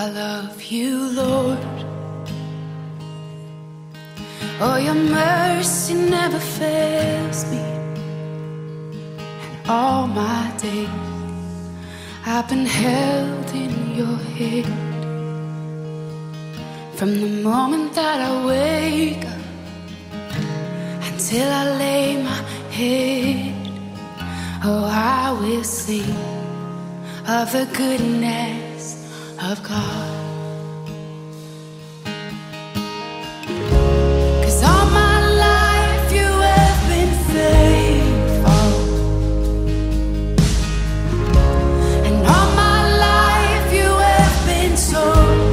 I love you, Lord. Oh, your mercy never fails me. And all my days I've been held in your hand. From the moment that I wake up until I lay my head, oh, I will sing of the goodness of God. 'Cause all my life you have been faithful, and all my life you have been so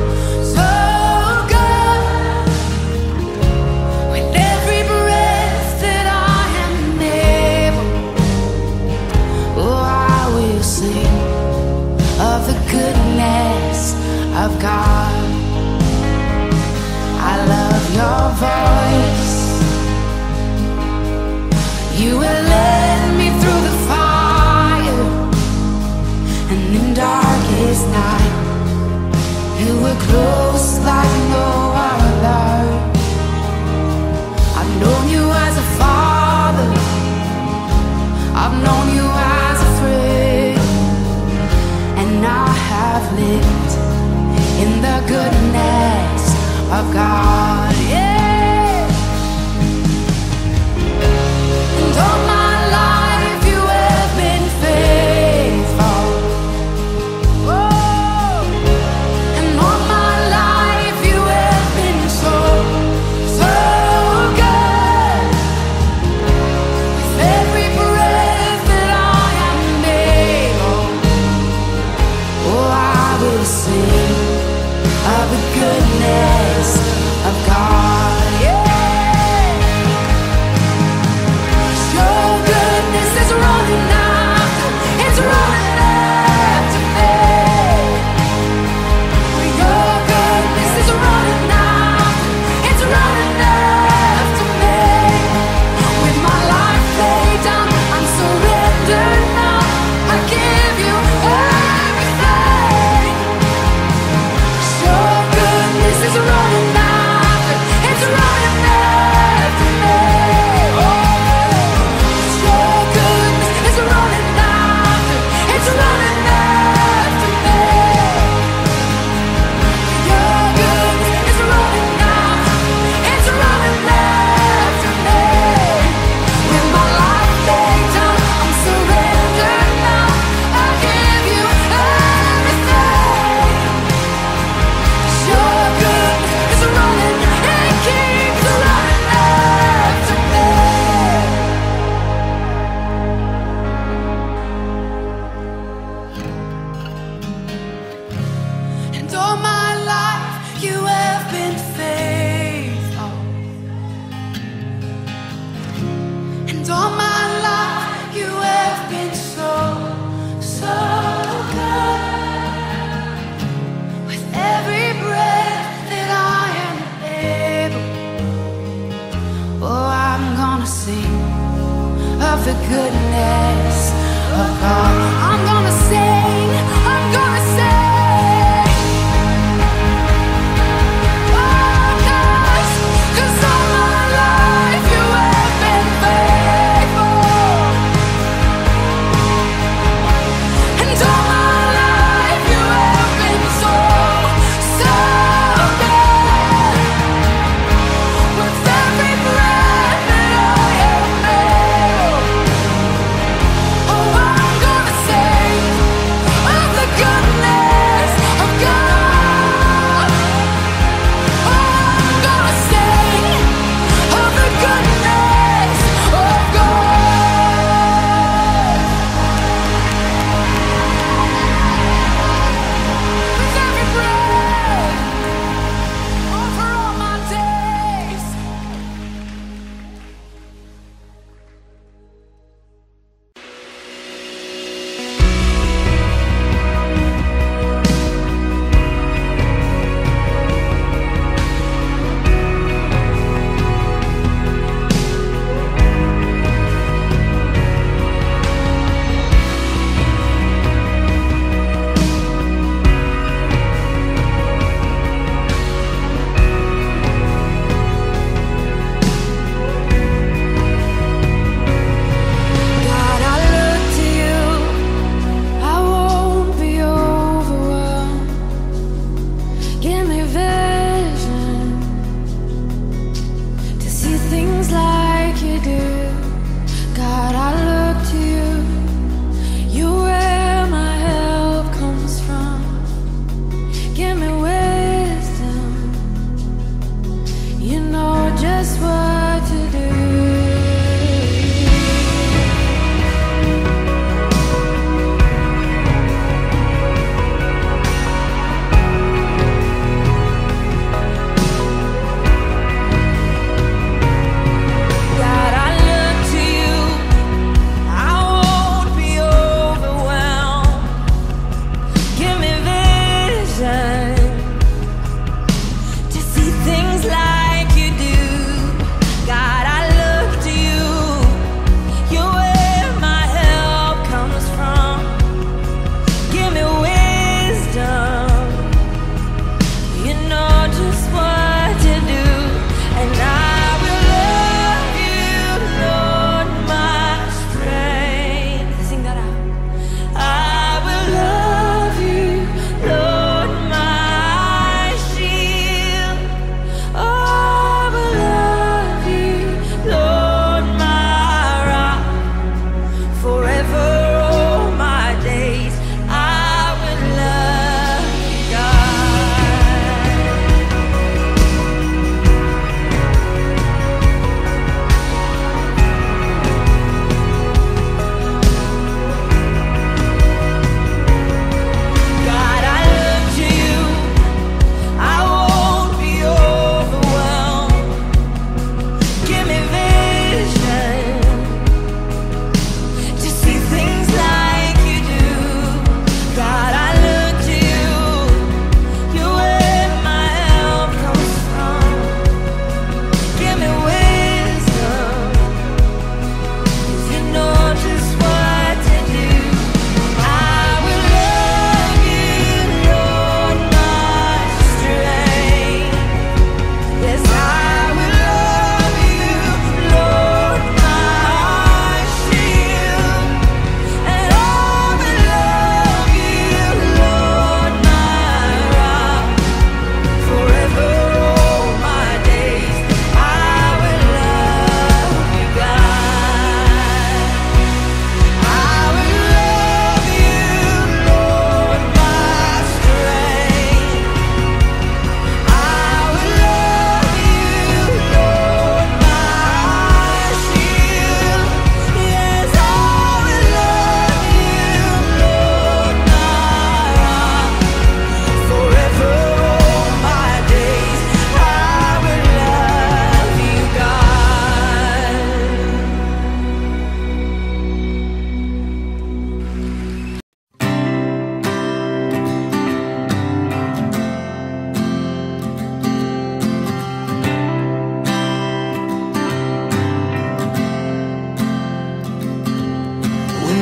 good. With every breath that I am able, oh, I will sing of the goodness of God. I love your voice. You will lead me through the fire, and in darkest night you were close like no other. I've known you as a father, I've known you as a friend, and I have lived in the goodness of God, yeah. And all my life you have been faithful. Oh, and all my life you have been so good. With every breath that I am able, oh, I will sing of the goodness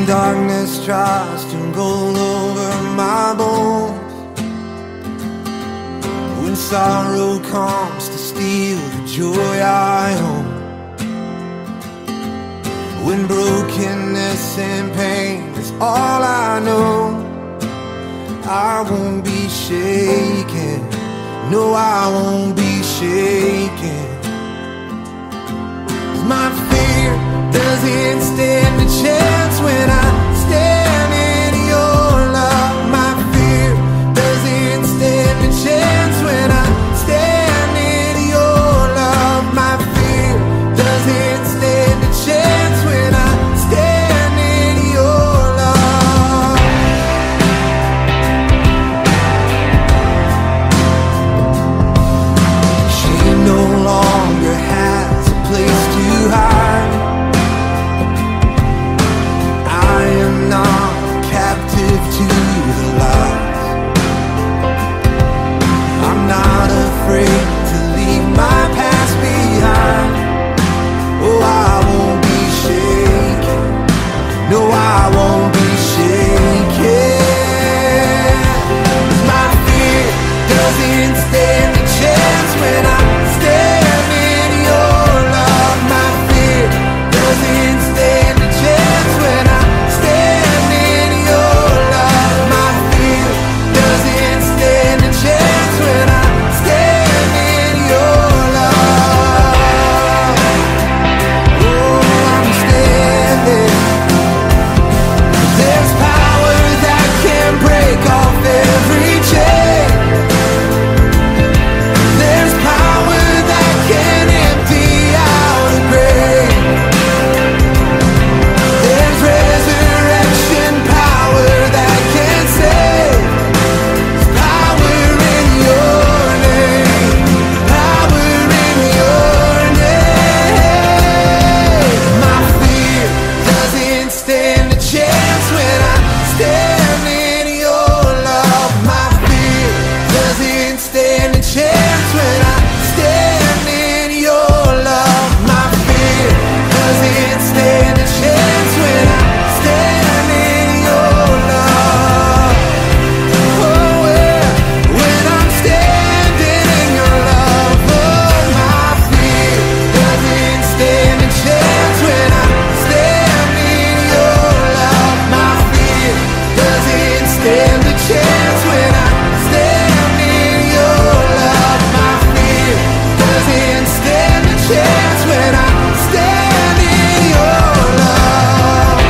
darkness tries to roll over my bones, when sorrow comes to steal the joy I own, when brokenness and pain is all I know, I won't be shaken. No, I won't be shaken. My fear doesn't stand a chance when I stand in your love. My fear doesn't stand a chance when I stand in your love. My fear doesn't stand a chance when I stand in your love. She no longer has a place to hide. I am not captive to the lies. I'm not afraid to leave my past behind. Oh, I won't be shaken. No, I won't be shaken. My fear doesn't stand a chance when I stand in your love. My fear doesn't stand a chance when I stand in your love. My fear doesn't stand a chance when I stand in your love. Oh, I'm standing. There's power that can break off every chain. There's power that can empty out a grave. There's resurrection power that can save. There's power in your name. Power in your name. My fear doesn't stand a chance when I stand in your love. My fear doesn't stand a chance when I stand in your love. My fear doesn't stand a chance when I stand in your love. Oh, yeah, when I'm standing in your love. Oh, my fear doesn't stand a chance when I stand in your love. My fear doesn't stand a chance when I stand in your love. My fear doesn't stand a chance when I stand in your love.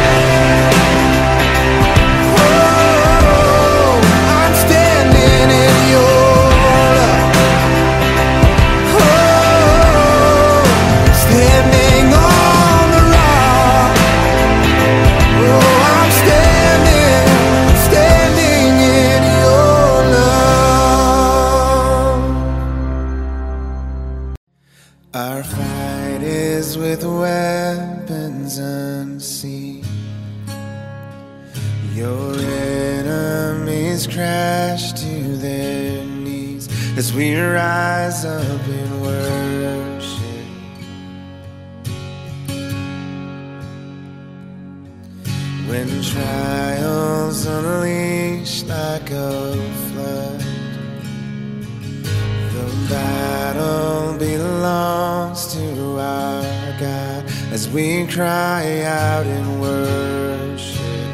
Oh, I'm standing in your love. Oh, standing on the rock. Oh, I'm standing in your love. Our fight is with weapons unseen. Your enemies crash to their knees as we rise up in worship. When trials unleash like a flood, the battle belongs to our God as we cry out in worship.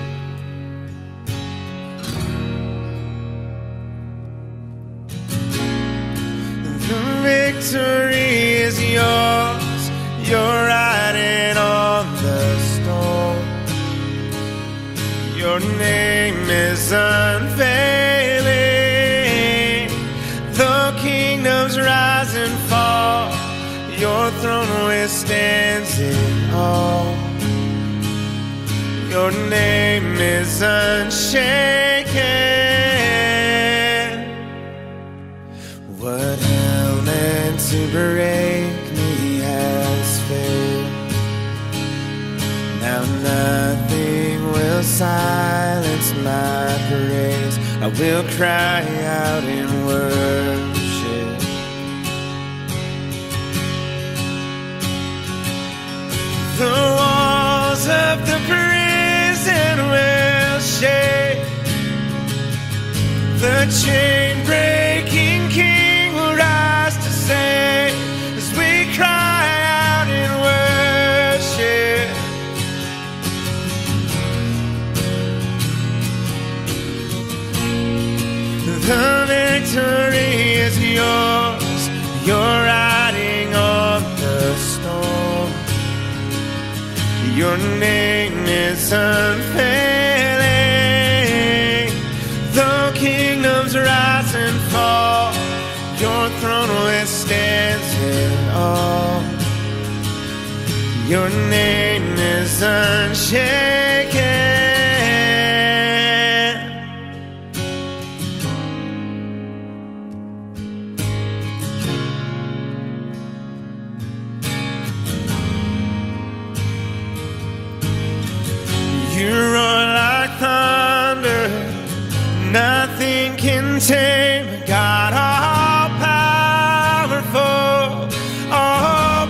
The victory is yours. You're riding on the storm. Your name is unfailing. The kingdoms rise and fall. Your throne withstands it all. Your name is unshaken. What hell meant to break me has failed. Now nothing will silence my praise. I will cry out in worship. The walls of the prison the chain-breaking King will rise to save as we cry out in worship. The victory is yours. You're riding on the storm. Your name is unfailing. Though kingdoms rise and fall, your throne withstands it all. Your name is unshaken. You roar like thunder, nothing can tame a God all powerful, all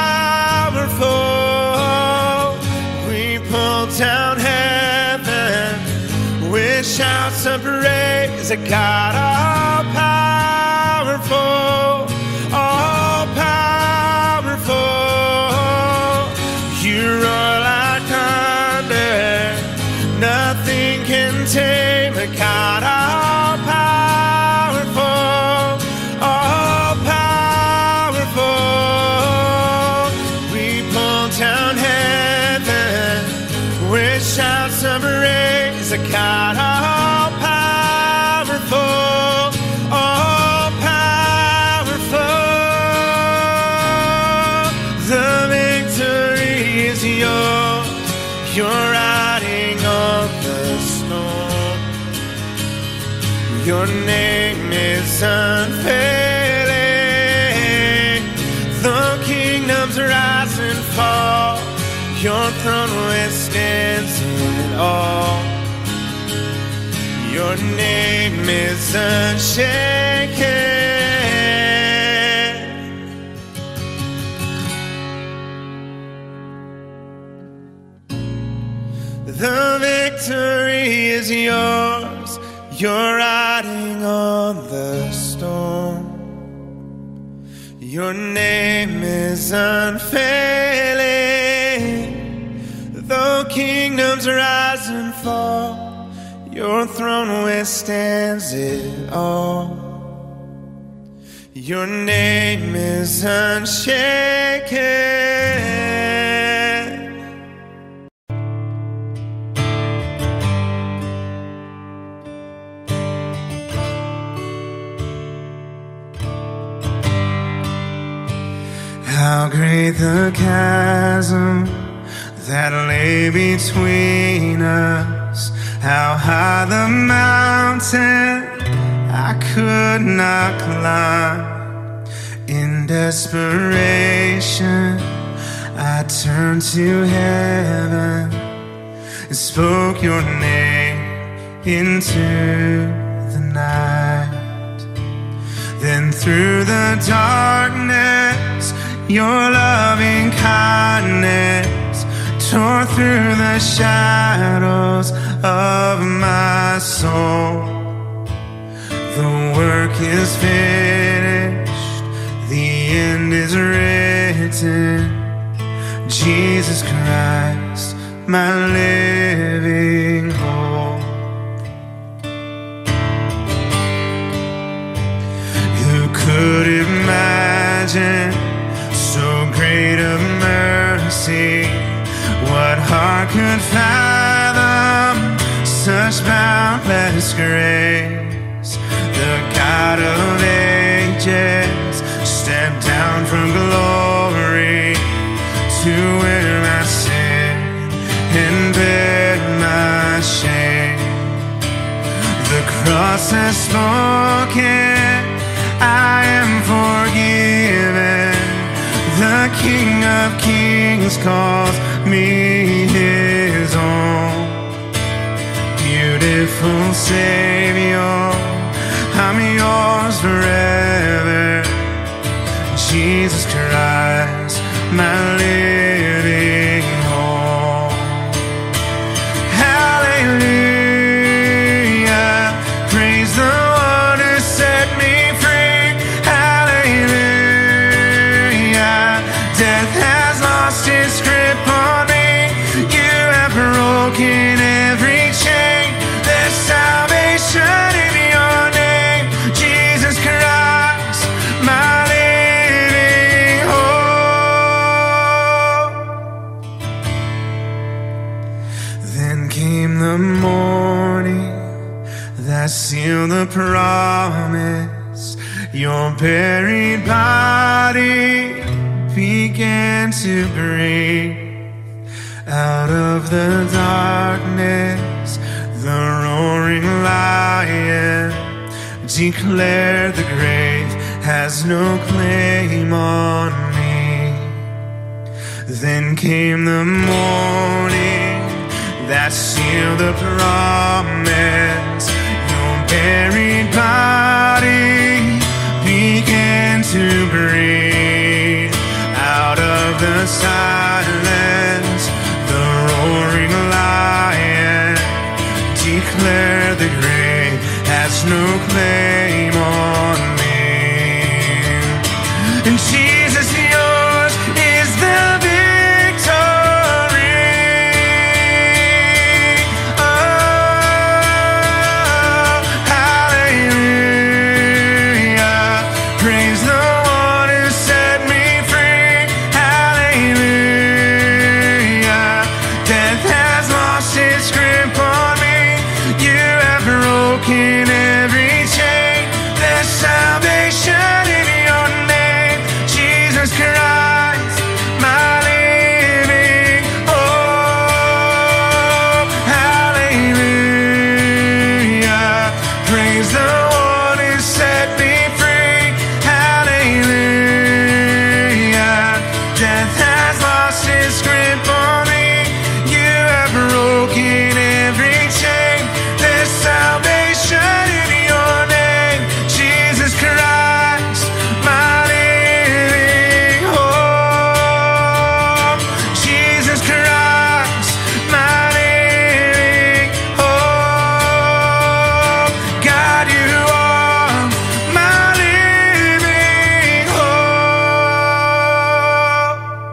powerful. We pull down heaven with shouts of praise, a God all powerful, all powerful. You roar like thunder, nothing can tame a God all powerful, all powerful. We pull down heaven with shouts of praise, a God all powerful, all powerful. The victory is yours. You're riding on the storm. Your name is unfailing. Though kingdoms rise and fall, your throne withstands it all. Your name is unshaken. The victory is yours. You're riding on the storm. Your name is unfailing. Though kingdoms rise and fall, your throne withstands it all. Your name is unshaken. How great the chasm that lay between us. How high the mountain I could not climb. In desperation, I turned to heaven and spoke your name into the night. Then through the darkness, your loving kindness tore through the shadows of my soul. The work is finished, the end is written. Jesus Christ, my living hope. Who could imagine so great a mercy? What heart could fathom such boundless grace? The God of ages stepped down from glory to wear my sin and bear my shame. The cross has spoken, I am forgiven. The King of Kings calls me his own. Beautiful Savior, I'm yours forever. Jesus Christ, my living hope. Hallelujah, praise the one came the morning that sealed the promise. Your buried body began to breathe. Out of the darkness, the roaring lion declared the grave has no claim on me. Then came the morning that sealed the promise. Your buried body began to breathe. Out of the silence, the roaring lion declared the grave has no claim on me. And Jesus, yours is the victory. Oh, hallelujah. Praise the one who set me free. Hallelujah. Death has lost its grip on me. You have broken every chain. There's salvation in your name, Jesus Christ, my living hope. Hallelujah. Praise the one who set me free. Hallelujah. Death has lost its grip on me. You have broken every chain. There's salvation in your name, Jesus Christ, my living hope. Jesus Christ, my living hope. God, you are my living hope.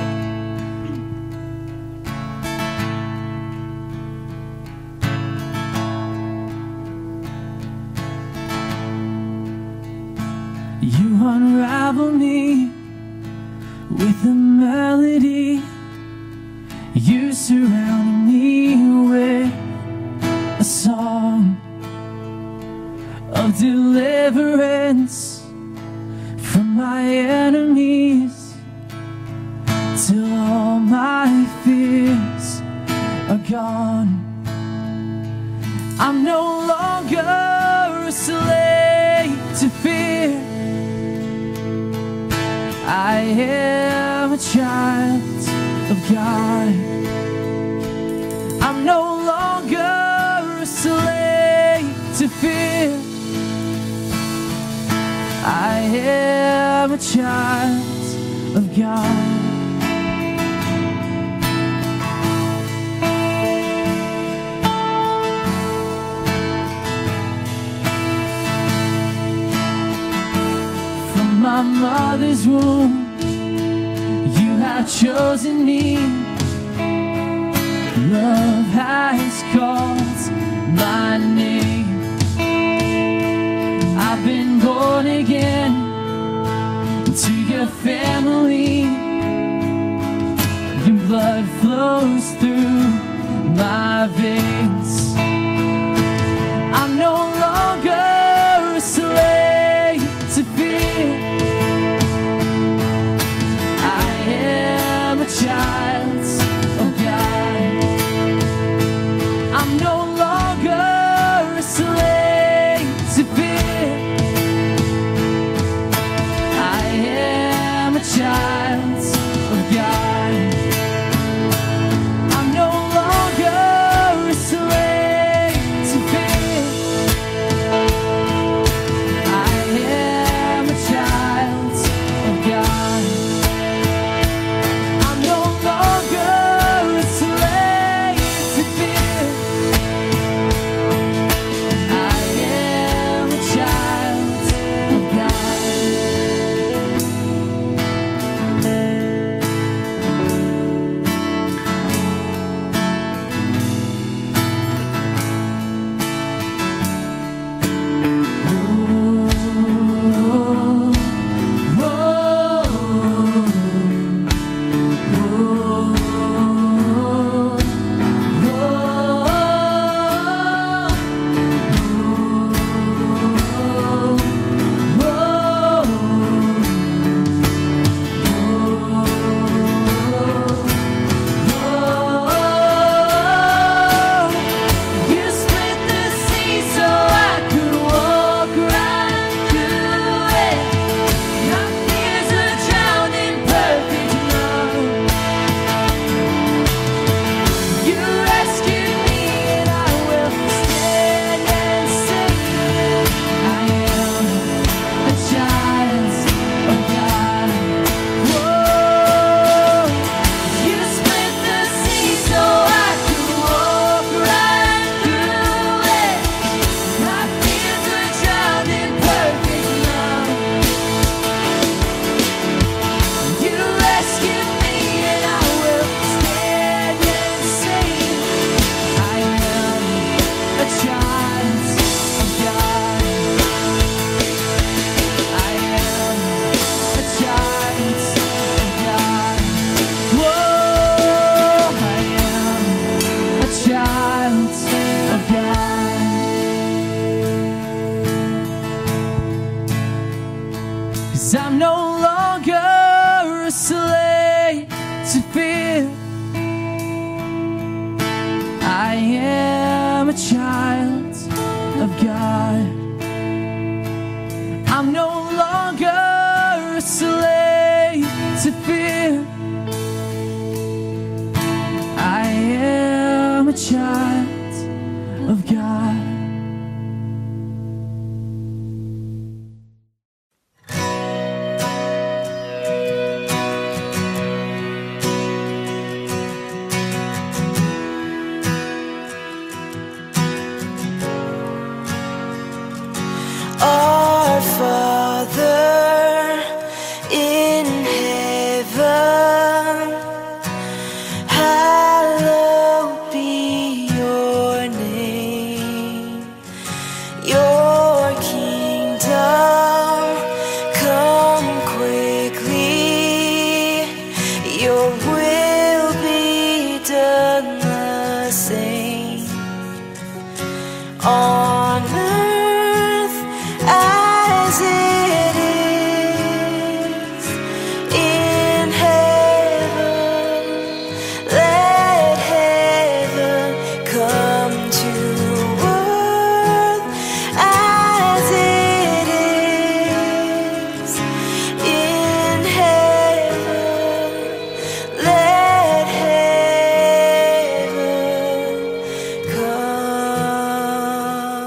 You unravel me with a melody. You surround me with a song of deliverance from my enemies, till all my fears are gone. I'm no longer a slave to fear. I am a child of God. I'm no longer a slave to fear. I am a child of God. From my mother's womb, you have chosen me. Love has called my name. I've been born again to your family. Your blood flows through my veins. I'm no longer a slave to fear. I am a child of God. I'm no longer a slave to fear. I am a child of God. I'm no longer a slave to fear. I am a child of God. I'm no longer a slave to fear. a child of God. I'm no longer a slave to fear. I am a child of God. Our Father in heaven, hallowed be your name. Your kingdom come quickly. Your will be done the same on earth as it is in heaven. Let heaven come to earth as it is in heaven. Let heaven come.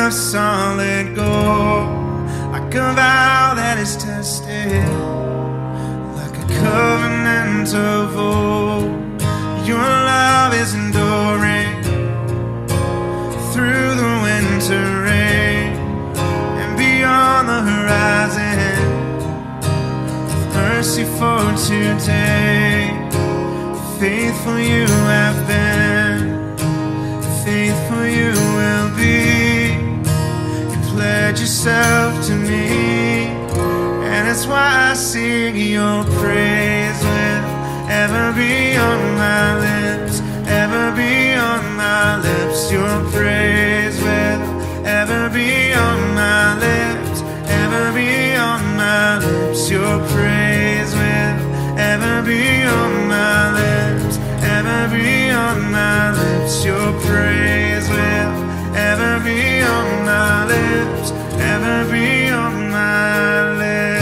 of solid gold, like a vow that is tested, like a covenant of old. Your love is enduring through the winter rain and beyond the horizon, with mercy for today. Faithful you have been, faithful you will be. You pledge yourself to me, and that's why I sing your praise will ever be on my lips, ever be on my lips. Your praise will ever be on my lips, ever be on my lips. Your praise will ever be on my lips, ever be on my lips. Your praise will ever be on my lips, ever be on my lips.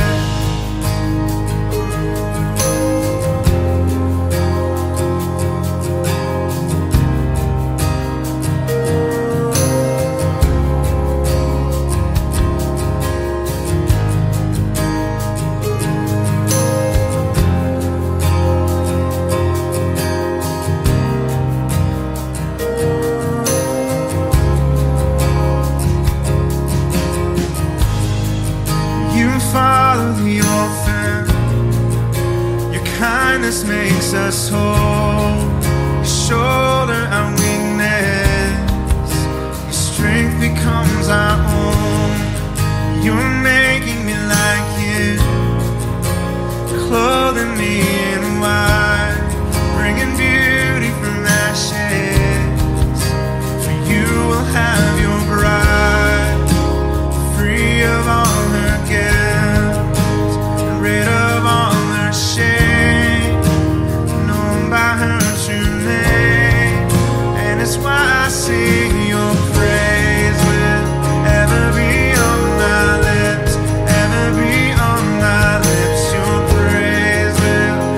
Father the orphan, your kindness makes us whole. You shoulder our weakness, your strength becomes our own. You're making me like you, clothing me in white, bringing beauty from ashes. For you will have your bride, free of all her guilt, rid of all her shame, known by her true name. And it's why I sing your praise will ever be on my lips, ever be on my lips. Your praise will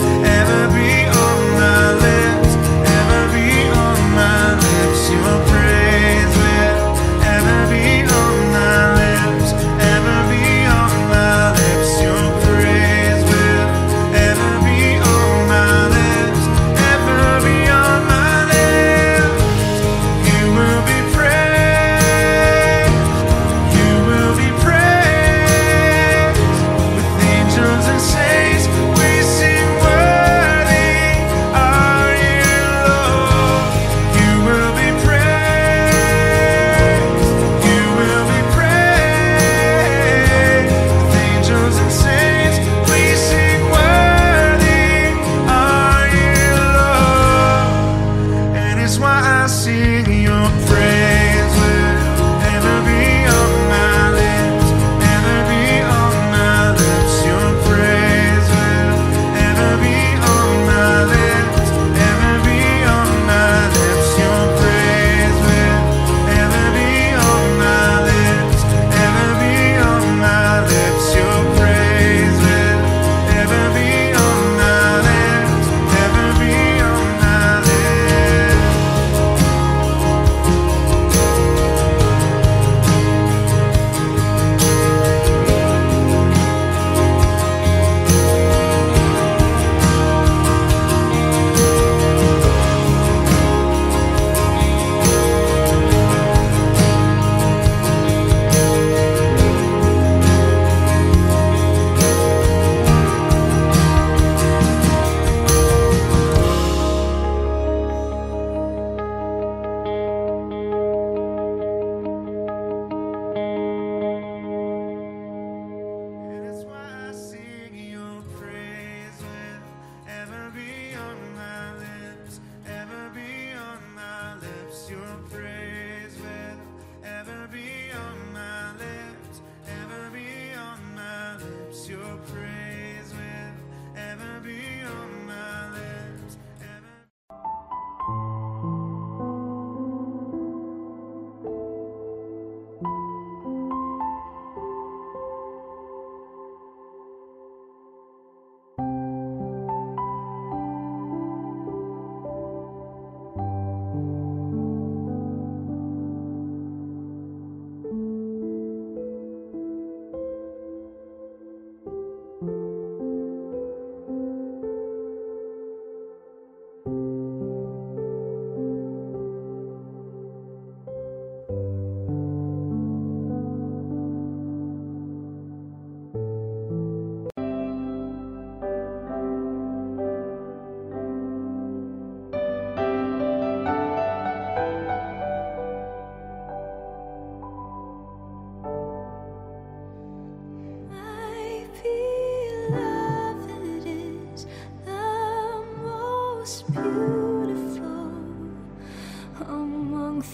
beautiful among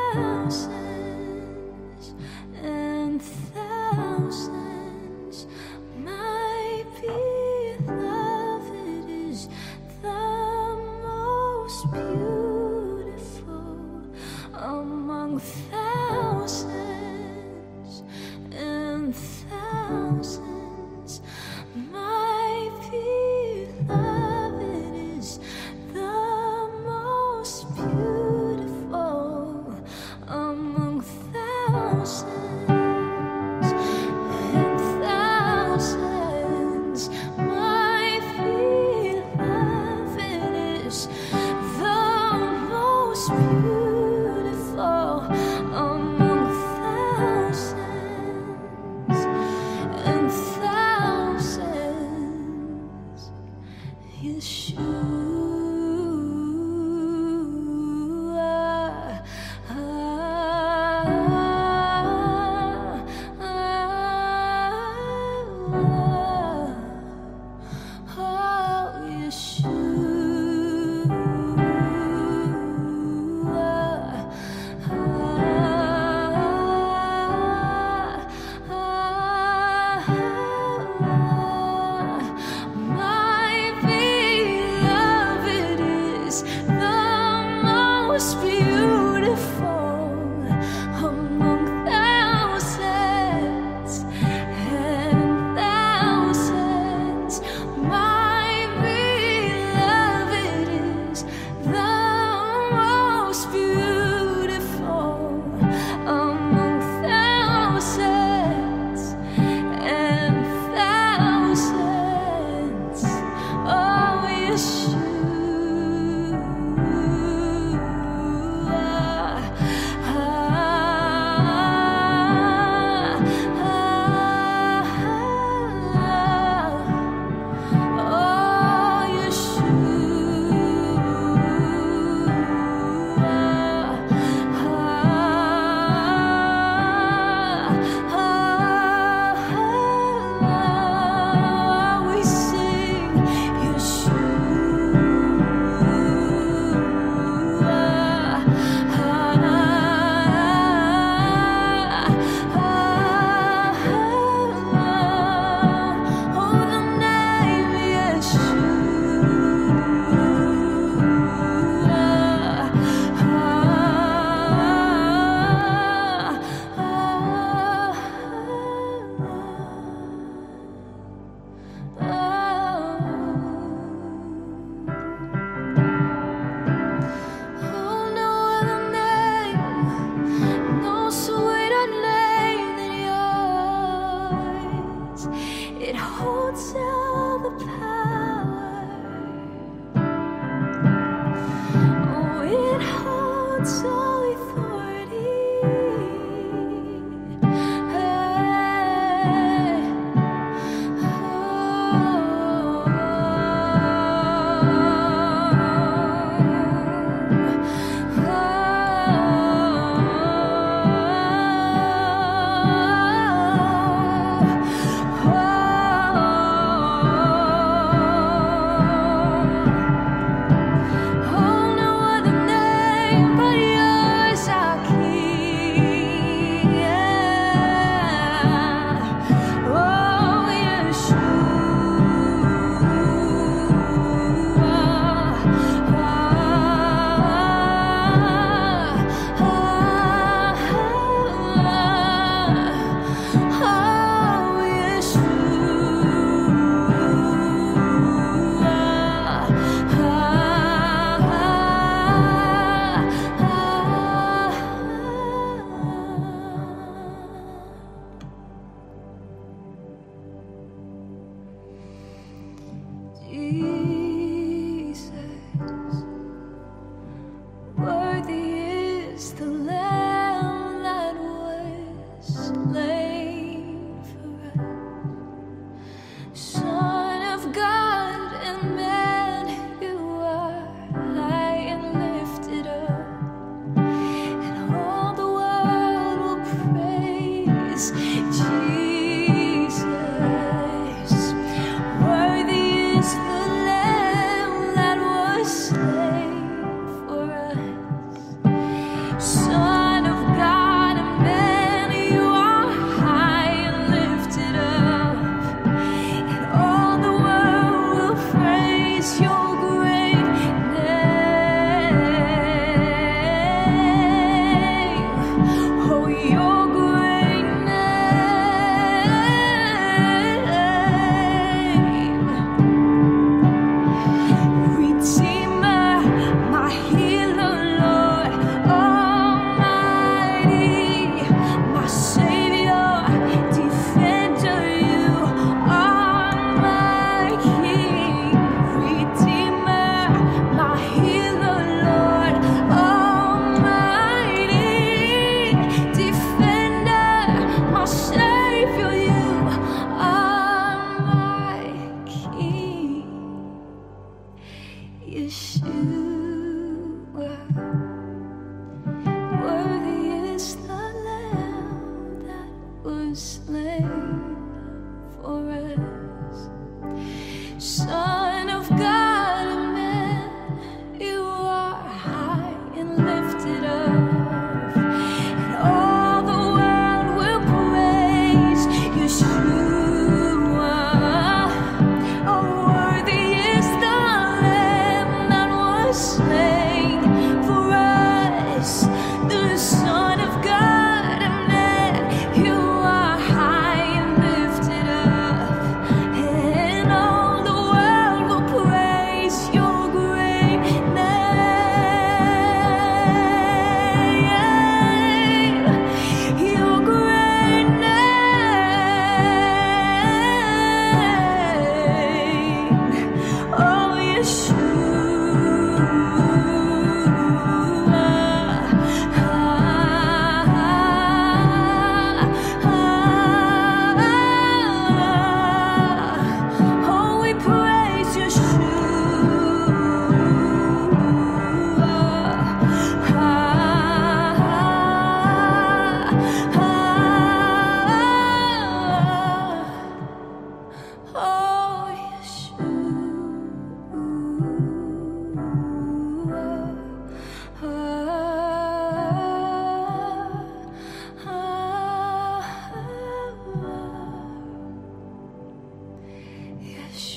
thousands and thousands. My beloved is the most beautiful among thousands and thousands. My beloved is the most beautiful among thousands and thousands. My beloved is the most beautiful among thousands and thousands. Yeshua.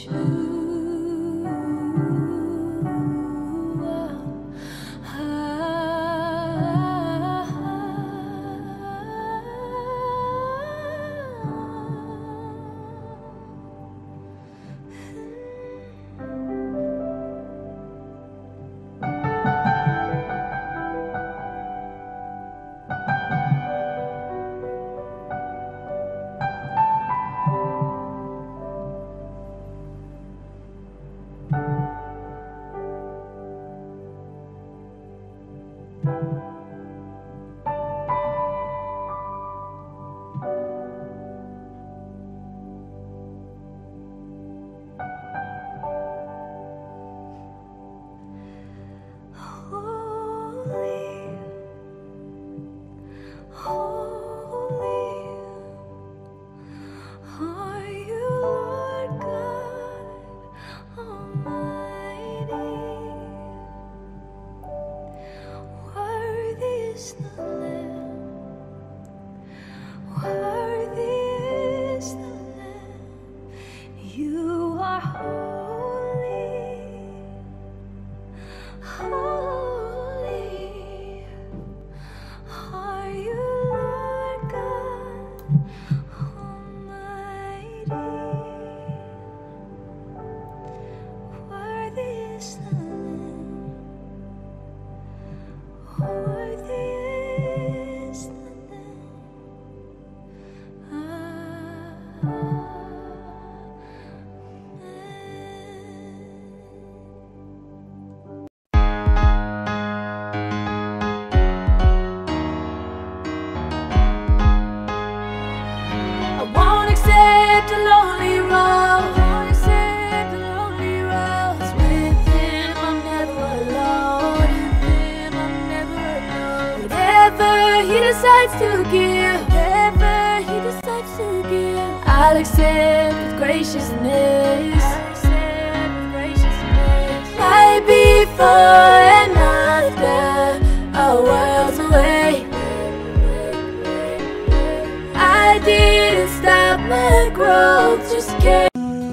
decides to give, whatever he decides to give, I'll accept with graciousness. Might be for and after, a world's away. I didn't stop my growth, just kept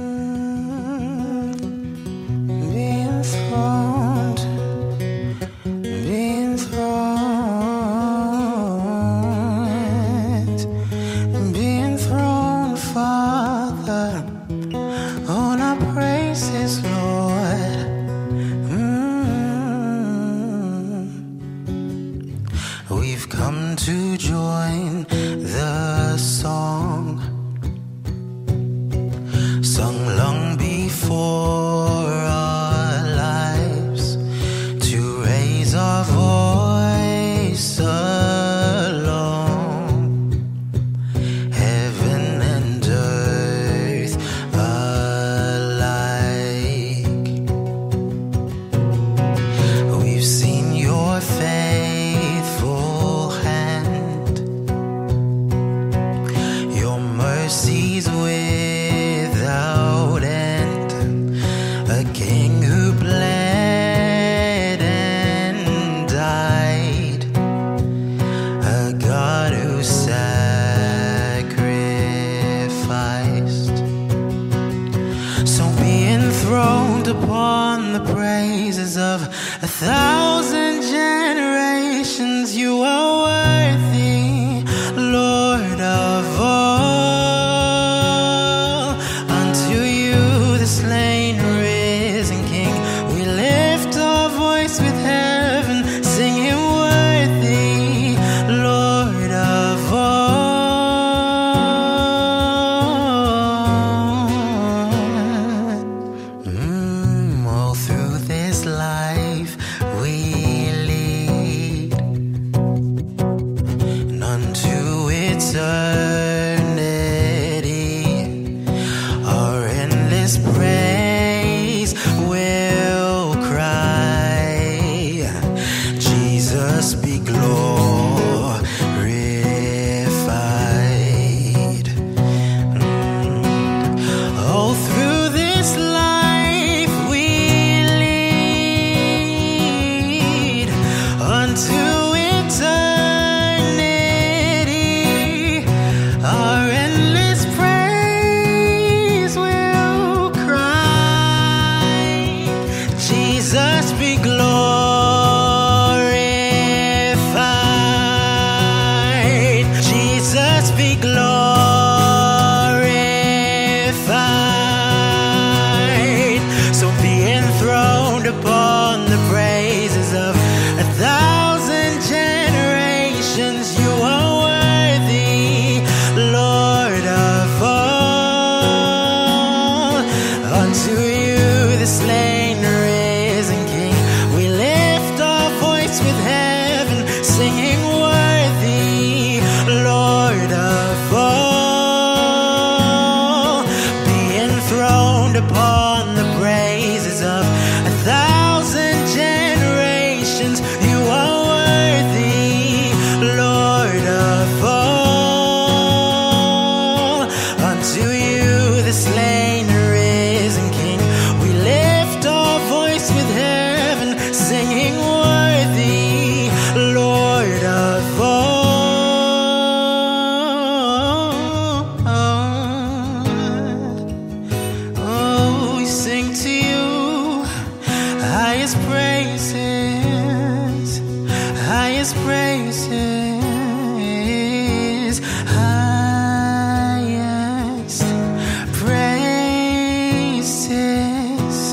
We've come to join the song sung long before our lives, to raise our voice alone, heaven and earth alike. We've seen your faithful hand, your mercies without end, a king who bled and died, a God who sacrificed. So be enthroned upon the praises of 1,000 generations. You are worthy, Lord of all. Unto you, the slain, risen King, we lift our voice with heaven, singing worthy, Lord of all. All through this life we lead, none to eternity. Our endless praise will cry, Jesus be glorified. All through this life we lead, unto eternity. Our endless praise will cry, enthroned upon the praises of 1,000 generations. You are worthy, Lord of all. Unto you, the slain, risen King, we lift our voice with heaven, singing worthy, Lord of all. Be enthroned upon the praises of 1,000 generations. You are worthy, Lord of all. Unto you, the slain, risen King, we lift our voice with heaven, singing worthy, Lord of all. Oh, we sing to you highest praises, highest praises, highest praises,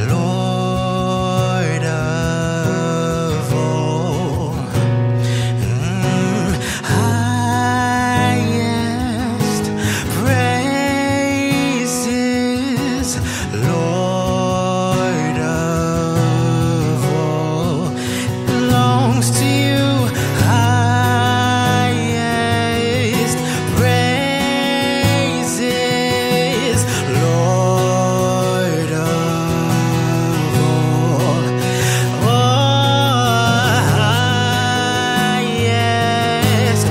Lord of all. Highest praises, Lord of all, belongs to you. Highest praises, Lord of all. Highest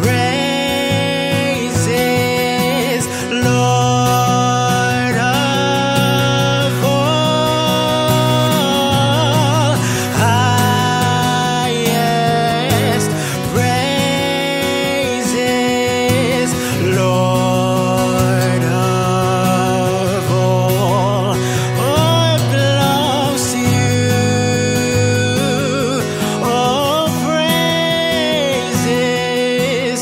praises, Lord of all. Highest praises, Lord of all. Oh, it belongs to you. All praises,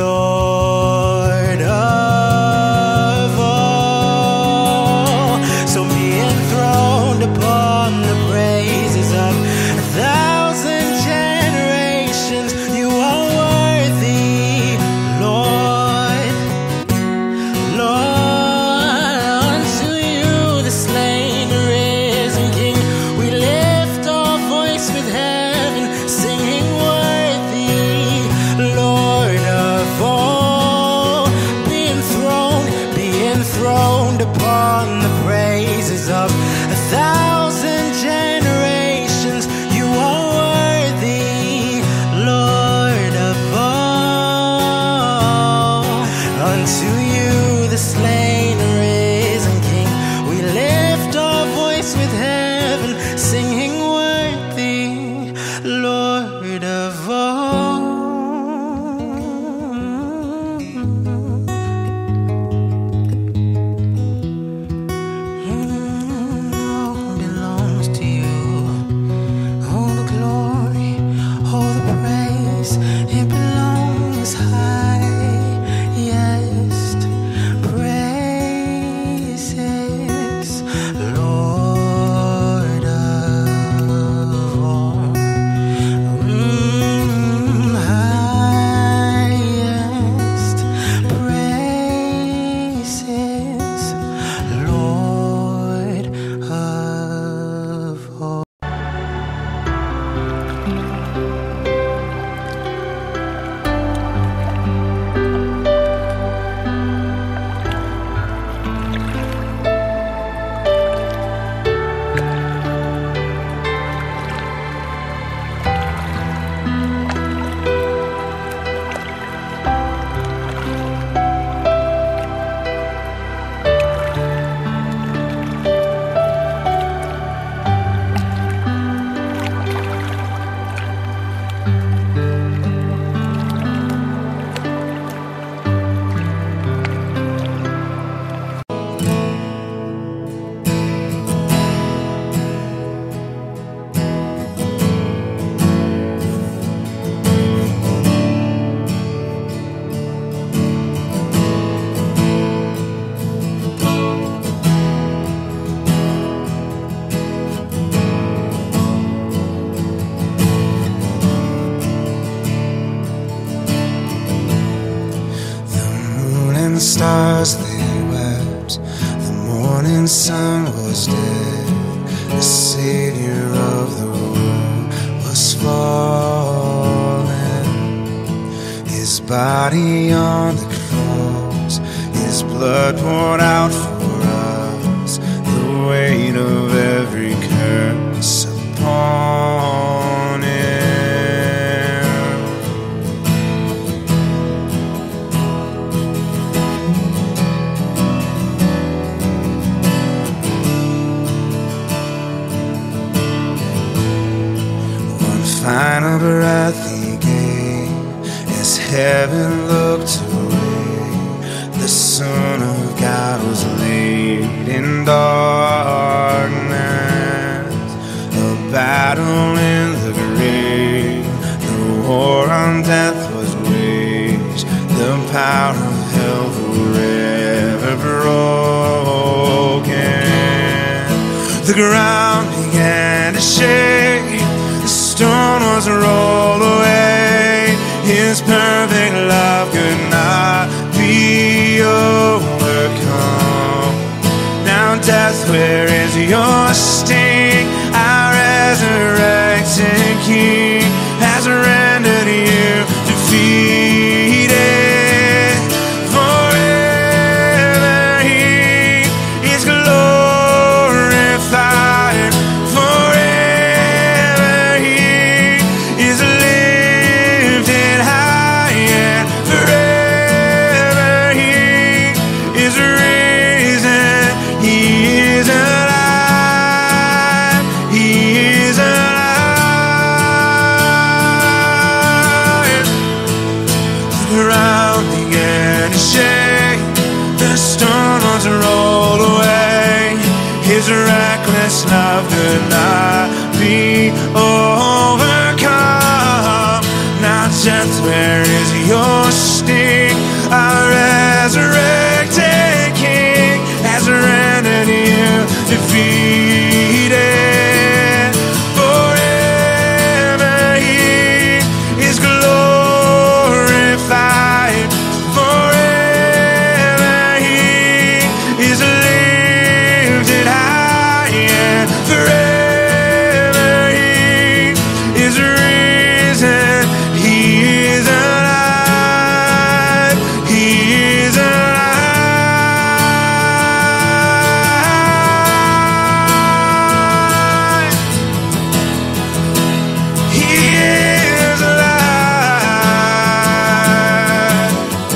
Lord of all. So be enthroned upon the praises of 1,000 generations. You are worthy, Lord. Lord, unto you, the slain, risen King, we lift our voice with heaven, singing worthy, Lord of all. Be enthroned upon the praises of 1,000 generations. You are worthy, Lord of all. Unto you, the slain, risen King, we lift our voice with heaven, singing worthy, Lord of all. stars they wept, the morning sun was dead, the Savior of the world was fallen. His body on the cross, His blood poured out for us, the weight of every curse upon Him. One final breath He gave as heaven looked away. The Son of God was laid in darkness, a battle in the grave, the war on death was waged, the power of hell forever broken. The ground began to shake, the stone was rolled away, His perfect love could not be overcome. Now death, where is your sting? Our resurrected King has rendered you defeated. Forever He is glorified. Forever He is lifted high, and forever He is risen. He is alive. He is alive. The ground began to shake, the stone was rolled away. His reckless love could not be overcome. Now death, where is your sting? Our resurrected King has rendered you defeated. Forever He is glorified. Forever He is lifted high, and forever He is risen. He is alive. He is alive. He is alive.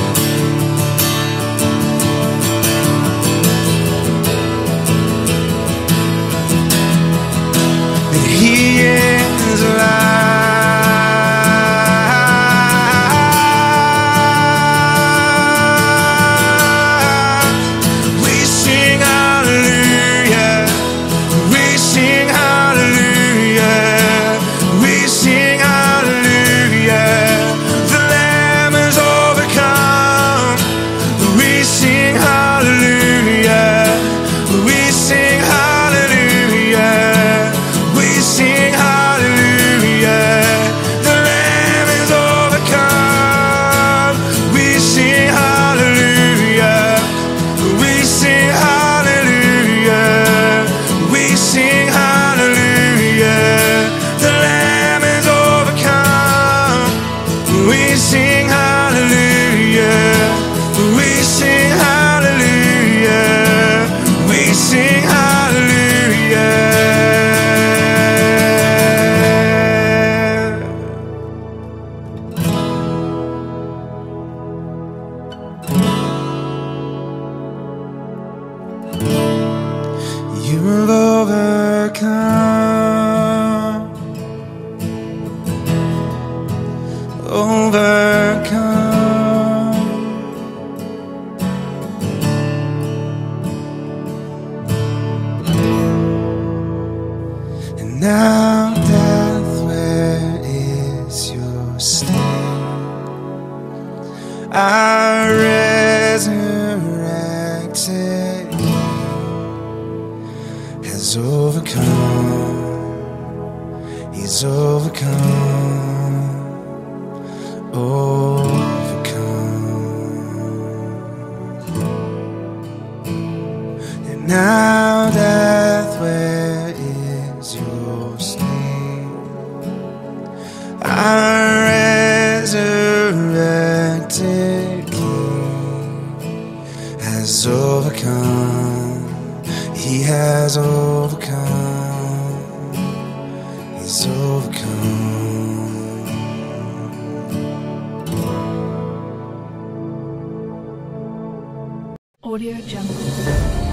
He is alive. We sing hallelujah. We sing hallelujah. We sing hallelujah. The Lamb is overcome. We sing hallelujah. We sing hallelujah. We sing hallelujah. The Lamb is overcome. We sing hallelujah. We sing hallelujah. We sing hallelujah. The Lamb is overcome. We sing hallelujah. We sing hallelujah. We sing hallelujah. You have overcome. Overcome. And now, death, where is your sting? Our resurrected King has overcome. He's overcome. Overcome. has overcome. He's overcome. Audio Jungle.